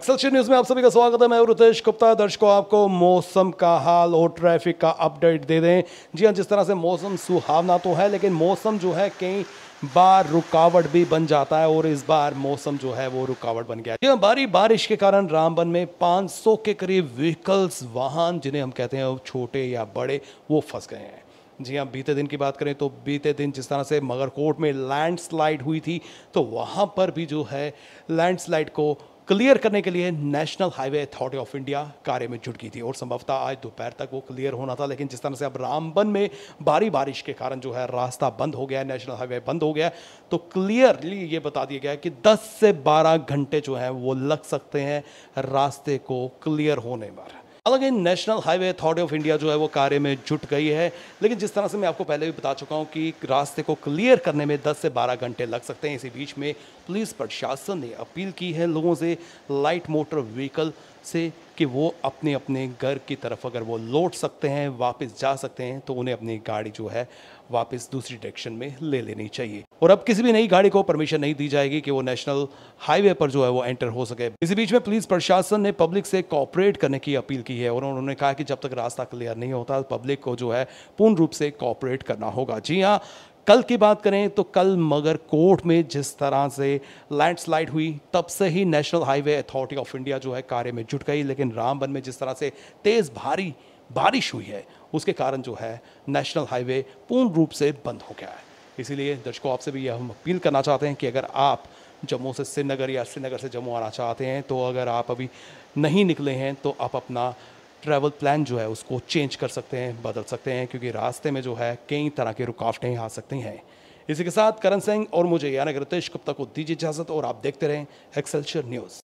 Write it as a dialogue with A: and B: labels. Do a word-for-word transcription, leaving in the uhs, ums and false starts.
A: Excelsior news में आप सभी का स्वागत है। मैं रितेश गुप्ता। दर्शकों, आपको मौसम का हाल और ट्रैफिक का अपडेट दे दें। जी हाँ, जिस तरह से मौसम सुहावना तो है, लेकिन मौसम जो है कई बार रुकावट भी बन जाता है और इस बार मौसम जो है वो रुकावट बन गया। जी हाँ, भारी बारिश के कारण रामबन में पाँच सौ के करीब व्हीकल्स, वाहन जिन्हें हम कहते हैं छोटे या बड़े, वो फंस गए हैं। जी हाँ, बीते दिन की बात करें तो बीते दिन जिस तरह से मगरकोट में लैंडस्लाइड हुई थी, तो वहाँ पर भी जो है लैंडस्लाइड को क्लियर करने के लिए national highway authority of India कार्य में जुट गई थी और संभवतः आज दोपहर तक वो क्लियर होना था। लेकिन जिस तरह से अब रामबन में भारी बारिश के कारण जो है रास्ता बंद हो गया, नेशनल हाईवे बंद हो गया, तो क्लियरली ये बता दिया गया कि दस से बारह घंटे जो है वो लग सकते हैं रास्ते को क्लियर होने में। हालांकि national highway authority of India जो है वो कार्य में जुट गई है, लेकिन जिस तरह से मैं आपको पहले भी बता चुका हूं कि रास्ते को क्लियर करने में दस से बारह घंटे लग सकते हैं। इसी बीच में पुलिस प्रशासन ने अपील की है लोगों से, लाइट मोटर व्हीकल से, कि वो अपने अपने घर की तरफ अगर वो लौट सकते हैं, वापस जा सकते हैं, तो उन्हें अपनी गाड़ी जो है वापस दूसरी डायरेक्शन में ले लेनी चाहिए। और अब किसी भी नई गाड़ी को परमिशन नहीं दी जाएगी कि वो नेशनल हाईवे पर जो है वो एंटर हो सके। इसी बीच में पुलिस प्रशासन ने पब्लिक से कोऑपरेट करने की अपील की है और उन्होंने कहा कि जब तक रास्ता क्लियर नहीं होता, पब्लिक को जो है पूर्ण रूप से कोऑपरेट करना होगा। जी हाँ, कल की बात करें तो कल मगरकोट में जिस तरह से लैंडस्लाइड हुई, तब से ही national highway authority of India जो है कार्य में जुट गई। लेकिन रामबन में जिस तरह से तेज भारी बारिश हुई है, उसके कारण जो है नेशनल हाईवे पूर्ण रूप से बंद हो गया है। इसीलिए दर्शकों, आपसे भी यह हम अपील करना चाहते हैं कि अगर आप जम्मू से श्रीनगर या श्रीनगर से जम्मू आना चाहते हैं, तो अगर आप अभी नहीं निकले हैं तो आप अपना ट्रैवल प्लान जो है उसको चेंज कर सकते हैं, बदल सकते हैं, क्योंकि रास्ते में जो है कई तरह की रुकावटें आ सकती हैं। इसी के साथ करण सिंह और मुझे यानी रितेश गुप्ता को दीजिए इजाजत और आप देखते रहें एक्सेलशियर न्यूज़।